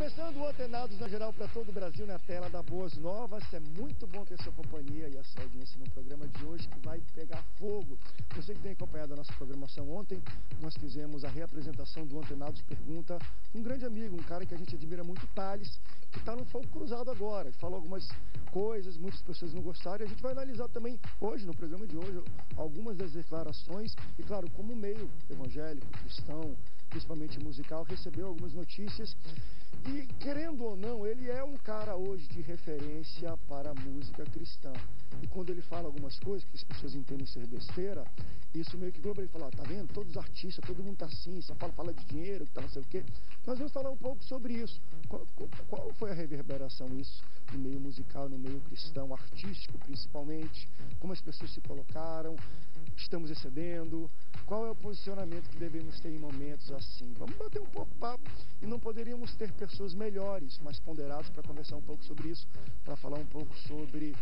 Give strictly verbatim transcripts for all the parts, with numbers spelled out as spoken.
Começando o Antenados na geral para todo o Brasil na tela da Boas Novas. É muito bom ter sua companhia e a sua audiência no programa de hoje que vai pegar fogo. Você que tem acompanhado a nossa programação ontem, nós fizemos a reapresentação do Antenados Pergunta. Um grande amigo, um cara que a gente admira muito, Thales, que está no fogo cruzado agora. Falou algumas coisas, muitas pessoas não gostaram. E a gente vai analisar também hoje, no programa de hoje, algumas das declarações. E claro, como meio evangélico, cristão, principalmente musical, recebeu algumas notícias. E, querendo ou não, ele é um cara hoje de referência para a música cristã. E quando ele fala algumas coisas que as pessoas entendem ser besteira, isso meio que globa. Ele fala, tá vendo? Todos os artistas, todo mundo tá assim, só fala, fala de dinheiro, que tá não sei o quê. Nós vamos falar um pouco sobre isso. Qual, qual foi a reverberação isso no meio musical, no meio cristão, artístico principalmente? Como as pessoas se colocaram? Estamos excedendo? Qual é o posicionamento que devemos ter em momentos assim? Vamos bater um pouco papo e não poderíamos ter pessoas melhores, mais ponderadas para conversar um pouco sobre isso, para falar um pouco sobre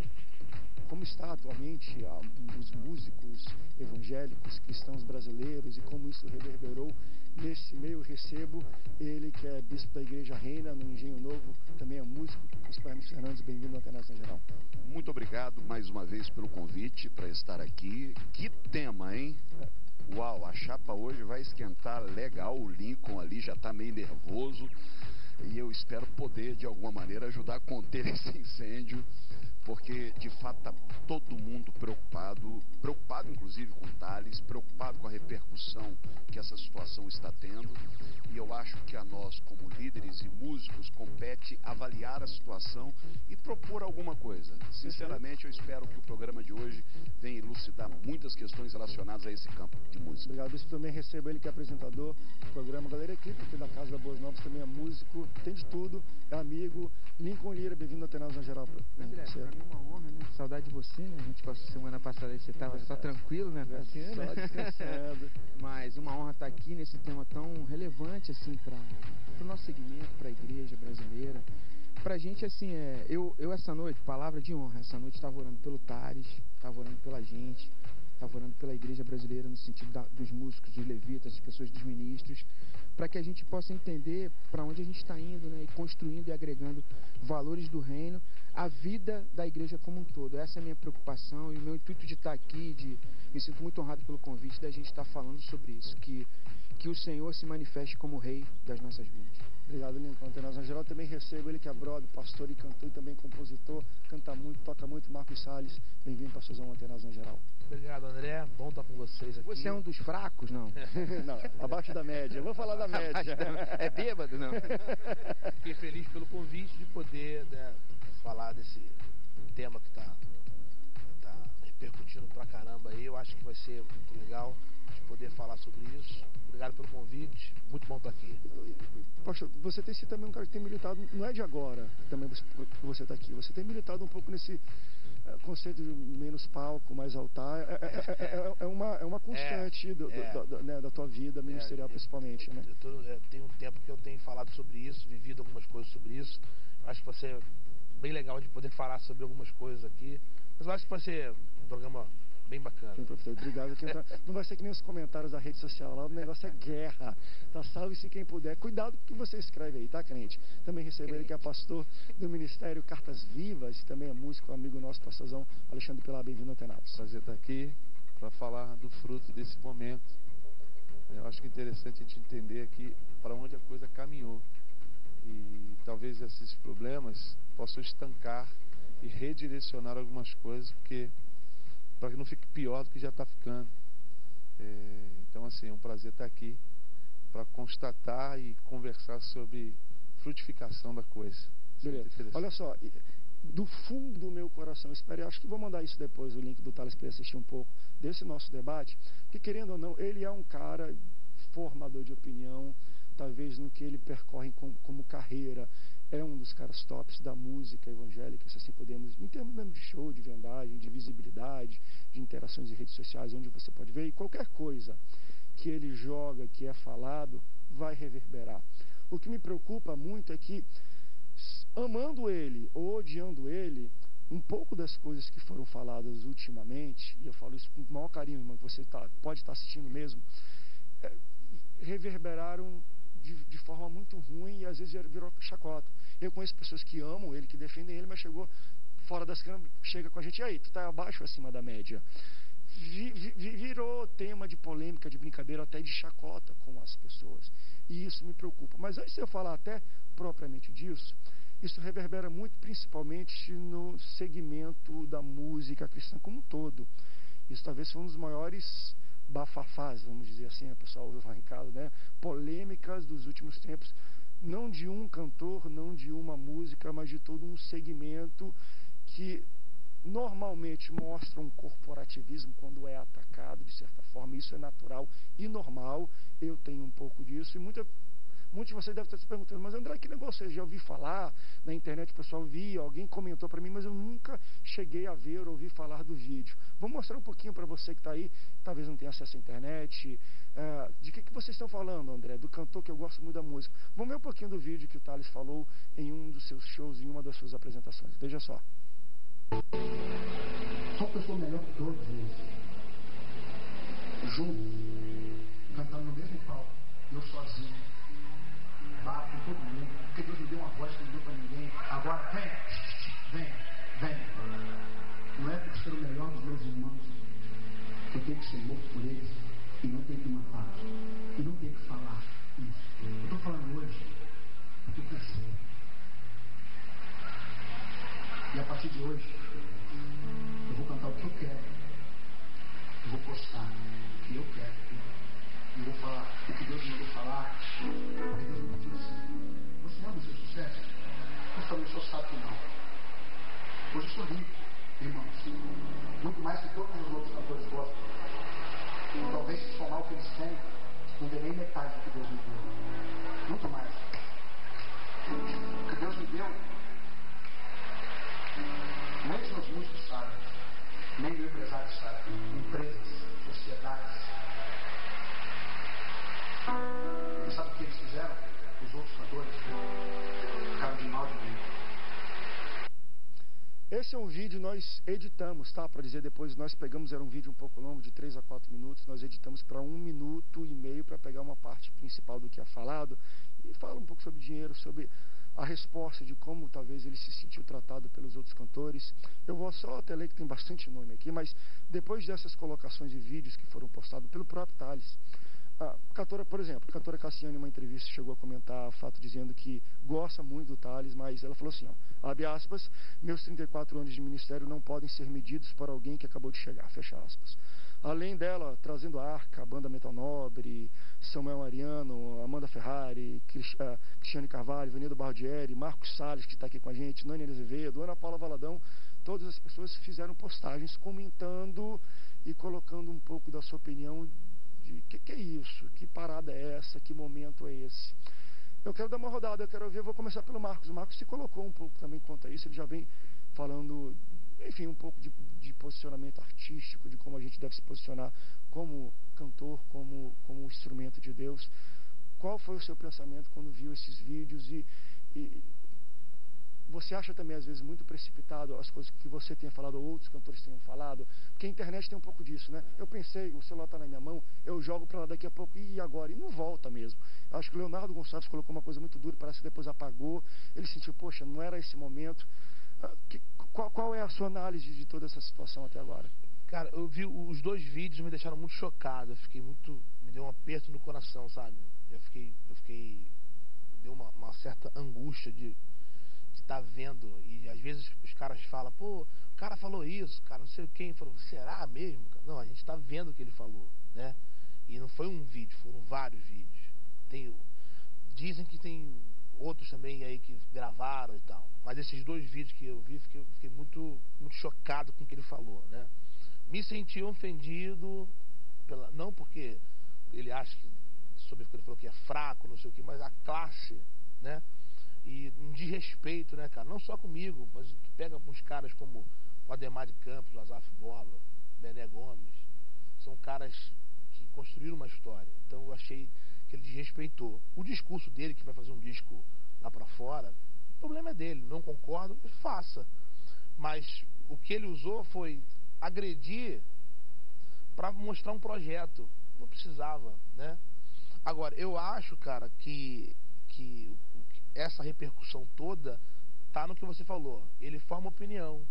como está atualmente a, os músicos evangélicos cristãos brasileiros e como isso reverberou nesse meio. Recebo ele que é bispo da Igreja Reina no Engenho Novo, também é músico, bispo Hermes Fernandes, bem-vindo ao Antenados na Geral. Muito obrigado mais uma vez pelo convite para estar aqui. Que tema, hein? É. Uau, a chapa hoje vai esquentar legal, o Lincoln ali já está meio nervoso e eu espero poder de alguma maneira ajudar a conter esse incêndio, porque de fato está todo mundo preocupado, preocupado inclusive com o Thales, preocupado com a repercussão que essa situação está tendo, e eu acho que a nós como líderes e músicos compete avaliar a situação e propor alguma coisa. Sinceramente, eu espero que o programa de hoje venha elucidar muitas questões relacionadas a esse campo de música. Obrigado, bispo. Também recebo ele que é apresentador do programa Galera Clipe, aqui da Casa da Boas Novas, também é músico, tem de tudo, é amigo. Lincoln Lira, bem-vindo ao Antenados na Geral. André, pra mim é uma honra, né? Saudade de você, né? A gente passou semana passada, você estava só tranquilo, né? Passeando, só descansando. Mas uma honra estar aqui nesse tema tão relevante, assim, para o nosso segmento, para a igreja brasileira. Pra gente, assim, é, eu, eu essa noite, palavra de honra, essa noite estava orando pelo Thales, estava orando pela gente, estava orando pela igreja brasileira no sentido da, dos músicos, dos levitas, das pessoas, dos ministros, para que a gente possa entender para onde a gente está indo, né, e construindo e agregando valores do reino à vida da igreja como um todo. Essa é a minha preocupação e o meu intuito de estar aqui, de me sinto muito honrado pelo convite da gente estar falando sobre isso, que, que o Senhor se manifeste como rei das nossas vidas. Obrigado, Lincoln. Antenados na Geral também recebo ele que é brother, pastor e cantor e também compositor, canta muito, toca muito, Marcos Salles. Bem-vindo, pastorzão Antenados na Geral. Obrigado, André. Bom estar com vocês aqui. Você é um dos fracos, não? Não, abaixo da média. Eu vou falar da média. É bêbado, não? Fiquei feliz pelo convite de poder, né, falar desse tema que está tá repercutindo pra caramba aí. Eu acho que vai ser muito legal de poder falar sobre isso. Obrigado pelo convite. Muito bom estar aqui. Pastor, você tem sido também um cara que tem militado, não é de agora também você está aqui, você tem militado um pouco nesse é, conceito de menos palco, mais altar. É, é, é, é, uma, é uma constante é, do, é, do, do, né, da tua vida ministerial, é, principalmente. Eu, né? eu tô, é, tem um tempo que eu tenho falado sobre isso, vivido algumas coisas sobre isso. Acho que vai ser bem legal de poder falar sobre algumas coisas aqui. Mas eu acho que vai ser um programa bem bacana. Sim, professor, obrigado. Não vai ser que nem os comentários da rede social lá, o negócio é guerra. Tá, salve-se quem puder. Cuidado com o que você escreve aí, tá, crente? Também recebo ele que é pastor do Ministério Cartas Vivas, e também é músico, amigo nosso, pastorzão Alexandre Pilar. Bem-vindo ao Antenados. Prazer estar aqui para falar do fruto desse momento. Eu acho que é interessante a gente entender aqui para onde a coisa caminhou. E talvez esses problemas possam estancar e redirecionar algumas coisas, porque para que não fique pior do que já está ficando. É, então, assim, é um prazer estar aqui para constatar e conversar sobre frutificação da coisa. Beleza. Olha só, do fundo do meu coração, espero, eu acho que vou mandar isso depois, o link do Thales, para assistir um pouco desse nosso debate, porque querendo ou não, ele é um cara formador de opinião, talvez no que ele percorre como, como carreira, é um dos caras tops da música evangélica, se assim podemos, em termos mesmo de show, de vendagem, de visibilidade, de interações em redes sociais, onde você pode ver, e qualquer coisa que ele joga, que é falado, vai reverberar. O que me preocupa muito é que, amando ele ou odiando ele, um pouco das coisas que foram faladas ultimamente, e eu falo isso com o maior carinho, irmão, que você tá, pode estar assistindo mesmo, é, reverberaram de, de forma muito ruim e às vezes virou chacota. Eu conheço pessoas que amam ele, que defendem ele, mas chegou fora das câmeras, chega com a gente, e aí, tu tá abaixo ou acima da média? Vi, vi, virou tema de polêmica, de brincadeira, até de chacota com as pessoas. E isso me preocupa. Mas antes de eu falar até propriamente disso, isso reverbera muito principalmente no segmento da música cristã como um todo. Isso talvez foi um dos maiores bafafás, vamos dizer assim, o pessoal ouve lá em casa, né? Polêmicas dos últimos tempos, não de um cantor, não de uma música, mas de todo um segmento que normalmente mostra um corporativismo quando é atacado, de certa forma. Isso é natural e normal. Eu tenho um pouco disso e muita, muitos de vocês devem estar se perguntando, mas André, que negócio? Eu já ouvi falar na internet, o pessoal via, alguém comentou para mim, mas eu nunca cheguei a ver ou ouvir falar do vídeo. Vou mostrar um pouquinho para você que está aí, talvez não tenha acesso à internet. Uh, de que, que vocês estão falando, André? Do cantor que eu gosto muito da música. Vamos ver um pouquinho do vídeo que o Thales falou em um dos seus shows, em uma das suas apresentações. Veja só. Só que eu sou melhor que todos eles. Junto, cantando no mesmo palco, eu sozinho. Bato com todo mundo, porque Deus me deu uma voz que não deu pra ninguém. Agora vem, vem, vem. Não é por ser o melhor dos meus irmãos que eu tenho que ser morto por eles e não tenho que matar. E não tenho que falar isso. Eu estou falando hoje porque eu cansei. E a partir de hoje, eu vou cantar o que eu quero. Eu vou postar o que eu quero. E eu vou falar o que Deus me mandou falar. Porque Deus me disse assim: você ama o seu sucesso? Eu falei, eu sou sábio não. Hoje eu sou rico, irmãos. Muito mais que todos os outros cantores gostam. E talvez se somar o que eles têm, não dê nem metade do que Deus me deu. Muito mais. O que Deus me deu, nem os meus músicos sabem, nem meu empresário sabe. Empresas, sociedades. E sabe o que eles fizeram? Os outros cantores ficaram de mal de mim. Esse é um vídeo nós editamos, tá? Para dizer depois, nós pegamos, era um vídeo um pouco longo, de três a quatro minutos, nós editamos para um minuto e meio para pegar uma parte principal do que é falado e fala um pouco sobre dinheiro, sobre a resposta de como talvez ele se sentiu tratado pelos outros cantores. Eu vou só até ler que tem bastante nome aqui, mas depois dessas colocações de vídeos que foram postados pelo próprio Thales, a cantora, por exemplo, a cantora Cassiane, em uma entrevista, chegou a comentar o fato dizendo que gosta muito do Thales, mas ela falou assim, ó, abre aspas, meus trinta e quatro anos de ministério não podem ser medidos por alguém que acabou de chegar, fecha aspas. Além dela, trazendo a Arca, a banda Metal Nobre, Samuel Mariano, Amanda Ferrari, Cristiane Carvalho, Venido Bardieri, Marcos Salles, que está aqui com a gente, Nani Azevedo, Ana Paula Valadão, todas as pessoas fizeram postagens comentando e colocando um pouco da sua opinião de o que, que é isso, que parada é essa, que momento é esse. Eu quero dar uma rodada, eu quero ver, eu vou começar pelo Marcos. O Marcos se colocou um pouco também quanto a isso, ele já vem falando, enfim, um pouco de, de posicionamento artístico, de como a gente deve se posicionar como cantor, como, como instrumento de Deus. Qual foi o seu pensamento quando viu esses vídeos e, e você acha também às vezes muito precipitado as coisas que você tenha falado ou outros cantores tenham falado? Porque a internet tem um pouco disso, né? Eu pensei, o celular está na minha mão, eu jogo para lá daqui a pouco e agora? E não volta mesmo. Eu acho que o Leonardo Gonçalves colocou uma coisa muito dura, parece que depois apagou. Ele sentiu, poxa, não era esse momento. Que, qual, qual é a sua análise de toda essa situação até agora? Cara, eu vi os dois vídeos, me deixaram muito chocado. Eu fiquei muito, me deu um aperto no coração, sabe? Eu fiquei, eu fiquei, me deu uma, uma certa angústia de estar tá vendo. E às vezes os caras falam, pô, o cara falou isso, cara, não sei quem falou, será mesmo? Cara? Não, a gente está vendo o que ele falou, né? E não foi um vídeo, foram vários vídeos. Tem, dizem que tem outros também aí que gravaram e tal. Mas esses dois vídeos que eu vi, fiquei, fiquei muito, muito chocado com o que ele falou, né? Me senti ofendido, pela, não porque ele acha que, sobre o que ele falou que é fraco, não sei o que, mas a classe, né? E um desrespeito, né, cara? Não só comigo, mas tu pega uns caras como o Ademar de Campos, o Azaf Borba, Bené Gomes. São caras que construíram uma história. Então eu achei que ele desrespeitou. O discurso dele, que vai fazer um disco lá pra fora, o problema é dele. Não concordo, faça. Mas o que ele usou foi agredir para mostrar um projeto. Não precisava, né? Agora, eu acho, cara, que, que essa repercussão toda tá no que você falou. Ele forma opinião,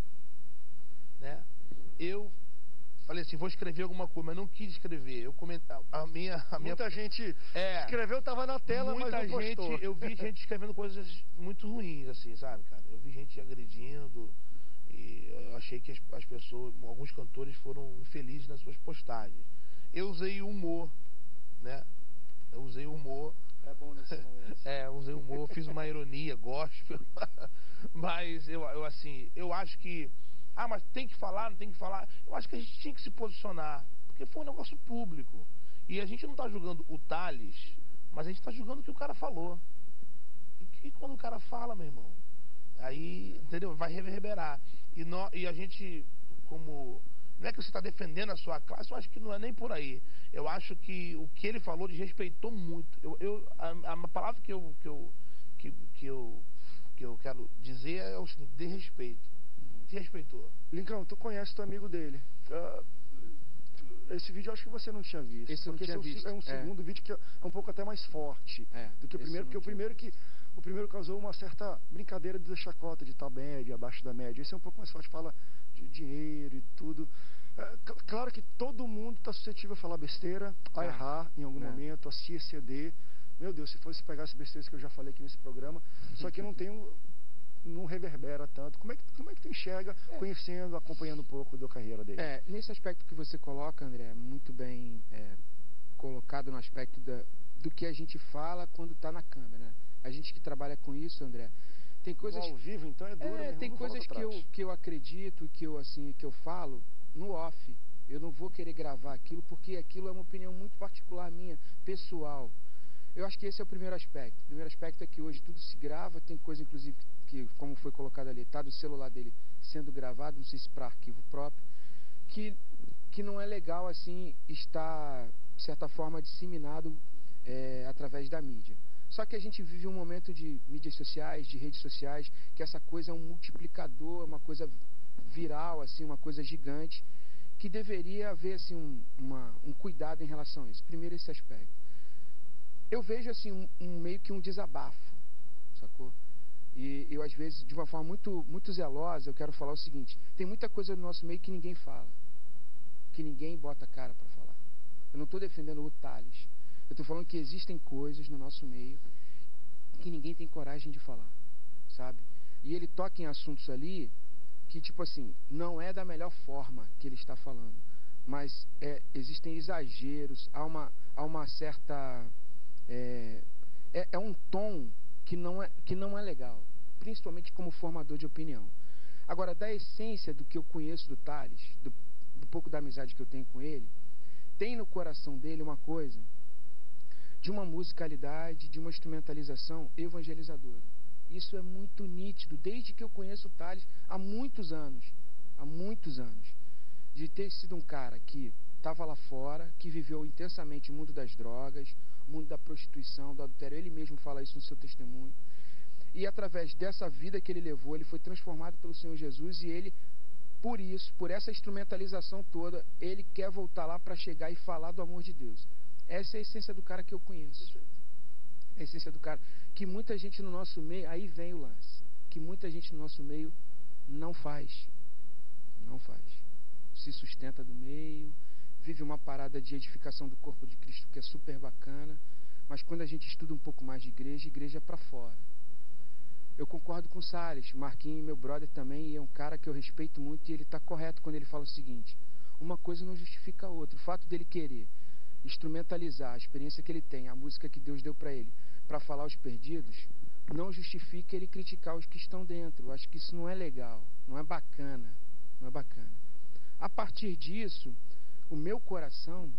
né? Eu falei assim, vou escrever alguma coisa, mas não quis escrever. Eu coment... a minha, a minha... Muita gente é, escreveu, tava na tela, muita mas não gente, postou. eu vi gente escrevendo coisas muito ruins, assim, sabe, cara? Eu vi gente agredindo e eu achei que as, as pessoas, alguns cantores foram infelizes nas suas postagens. Eu usei humor, né? Eu usei humor. É bom nesse momento. É, usei humor, fiz uma ironia, gospel. Mas eu, eu assim, eu acho que ah, mas tem que falar, não tem que falar. Eu acho que a gente tinha que se posicionar, porque foi um negócio público. E a gente não está julgando o Thales, mas a gente está julgando o que o cara falou. E, e quando o cara fala, meu irmão, aí, entendeu? Vai reverberar. E, no, e a gente, como... Não é que você está defendendo a sua classe, eu acho que não é nem por aí. Eu acho que o que ele falou desrespeitou muito. Eu, eu, a, a palavra que eu, que, eu, que, que, eu, que eu quero dizer é o seguinte, desrespeito. Respeitou. Lincão, tu conhece teu amigo dele. Uh, esse vídeo eu acho que você não tinha visto. Esse porque não tinha esse visto. é um É. segundo vídeo que é um pouco até mais forte é, do que o primeiro, porque o primeiro que o primeiro causou uma certa brincadeira de chacota, de estar média, abaixo da média. Esse é um pouco mais forte, fala de dinheiro e tudo. Uh, claro que todo mundo está suscetível a falar besteira, a ah, errar em algum né. momento, a se exceder. Meu Deus, se fosse pegar as besteiras que eu já falei aqui nesse programa, só que não tem um não reverbera tanto. Como é que, como é que tu enxerga, é. conhecendo, acompanhando um pouco da carreira dele? É, nesse aspecto que você coloca, André, muito bem é, colocado no aspecto da, do que a gente fala quando está na câmera. Né? A gente que trabalha com isso, André, tem coisas... No ao vivo, então, é duro, é, tem coisas que eu, que eu acredito, que eu, assim, que eu falo no off. Eu não vou querer gravar aquilo, porque aquilo é uma opinião muito particular minha, pessoal. Eu acho que esse é o primeiro aspecto. O primeiro aspecto é que hoje tudo se grava, tem coisa, inclusive, que, como foi colocado ali, está do celular dele sendo gravado, não sei se para arquivo próprio, que, que não é legal, assim, estar, de certa forma, disseminado é, através da mídia. Só que a gente vive um momento de mídias sociais, de redes sociais, que essa coisa é um multiplicador, uma coisa viral, assim, uma coisa gigante, que deveria haver, assim, um, uma, um cuidado em relação a isso. Primeiro, esse aspecto. Eu vejo, assim, um, um, meio que um desabafo, sacou? E eu, às vezes, de uma forma muito, muito zelosa, eu quero falar o seguinte, tem muita coisa no nosso meio que ninguém fala, que ninguém bota a cara para falar. Eu não estou defendendo o Thales, eu estou falando que existem coisas no nosso meio que ninguém tem coragem de falar, sabe? E ele toca em assuntos ali que, tipo assim, não é da melhor forma que ele está falando, mas é, existem exageros, há uma, há uma certa... É, é, é um tom que não é, que não é legal, principalmente como formador de opinião. Agora, da essência do que eu conheço do Thales, do, do pouco da amizade que eu tenho com ele, tem no coração dele uma coisa de uma musicalidade, de uma instrumentalização evangelizadora. Isso é muito nítido, desde que eu conheço o Thales há muitos anos, há muitos anos, de ter sido um cara que estava lá fora, que viveu intensamente o mundo das drogas, o mundo da prostituição, do adultério. Ele mesmo fala isso no seu testemunho. E através dessa vida que ele levou, ele foi transformado pelo Senhor Jesus, e ele, por isso, por essa instrumentalização toda, ele quer voltar lá para chegar e falar do amor de Deus. Essa é a essência do cara que eu conheço. A essência do cara. Que muita gente no nosso meio, aí vem o lance, que muita gente no nosso meio não faz. Não faz. Se sustenta do meio, vive uma parada de edificação do corpo de Cristo que é super bacana, mas quando a gente estuda um pouco mais de igreja, igreja é para fora. Eu concordo com o Salles, Marquinhos, meu brother também, e é um cara que eu respeito muito, e ele está correto quando ele fala o seguinte: uma coisa não justifica a outra. O fato dele querer instrumentalizar a experiência que ele tem, a música que Deus deu para ele, para falar aos perdidos, não justifica ele criticar os que estão dentro. Eu acho que isso não é legal, não é bacana, não é bacana. A partir disso, o meu coração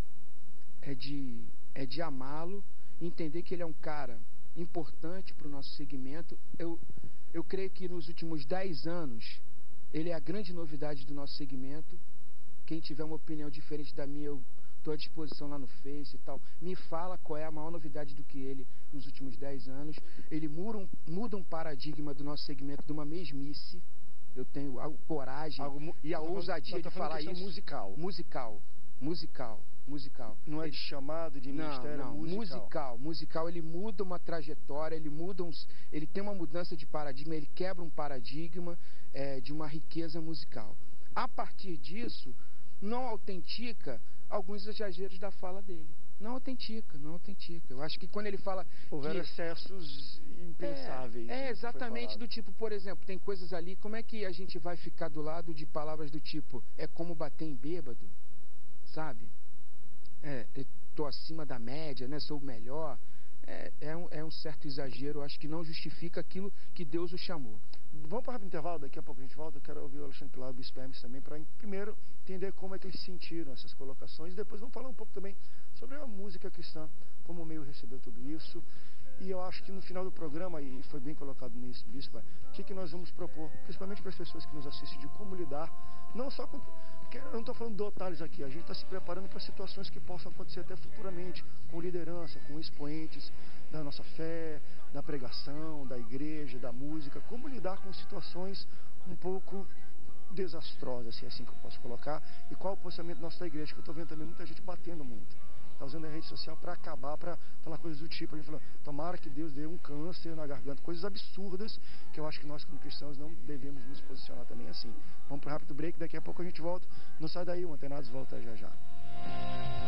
é de, é de amá-lo, entender que ele é um cara importante para o nosso segmento. Eu, eu creio que nos últimos dez anos, ele é a grande novidade do nosso segmento. Quem tiver uma opinião diferente da minha, eu estou à disposição lá no Face e tal. Me fala qual é a maior novidade do que ele nos últimos dez anos. Ele muda um, muda um paradigma do nosso segmento, de uma mesmice. Eu tenho a coragem Algo, e a ousadia de falar isso. Musical. Musical. Musical. musical. Não é de chamado, de Não, ministério, não, musical. musical. Musical, ele muda uma trajetória, ele muda uns, ele tem uma mudança de paradigma, ele quebra um paradigma é, de uma riqueza musical. A partir disso, não autentica alguns exageros da fala dele. Não autentica, não autentica. Eu acho que quando ele fala... Houveram que, excessos impensáveis. É, é exatamente do tipo, por exemplo, tem coisas ali, como é que a gente vai ficar do lado de palavras do tipo, é como bater em bêbado, sabe? É, eu tô acima da média, né? Sou o melhor. É, é, um, é um certo exagero, eu acho que não justifica aquilo que Deus o chamou. Vamos para o intervalo, daqui a pouco a gente volta. Eu quero ouvir o Alexandre Pilar e o Bispo Hermes também, para primeiro entender como é que eles sentiram essas colocações. E depois vamos falar um pouco também sobre a música cristã, como o meio recebeu tudo isso. E eu acho que no final do programa, e foi bem colocado nisso, Bispo, o que, que nós vamos propor, principalmente para as pessoas que nos assistem, de como lidar, não só com... Porque eu não estou falando do Thales aqui, a gente está se preparando para situações que possam acontecer até futuramente, com liderança, com expoentes da nossa fé, da pregação, da igreja, da música, como lidar com situações um pouco desastrosas, se é assim que eu posso colocar, e qual o posicionamento nosso da igreja, que eu estou vendo também muita gente batendo muito. Está usando a rede social para acabar, para falar coisas do tipo, a gente falou, tomara que Deus dê um câncer na garganta, coisas absurdas, que eu acho que nós como cristãos não devemos nos posicionar também assim. Vamos para um rápido break, daqui a pouco a gente volta, não sai daí, o Antenados volta já já.